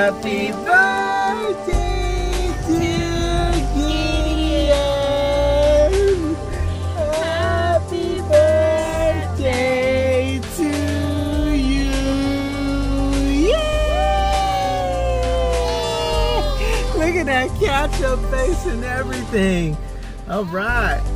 Happy birthday, dear Gideon. Happy birthday to you. Yay! Look at that ketchup face and everything. All right.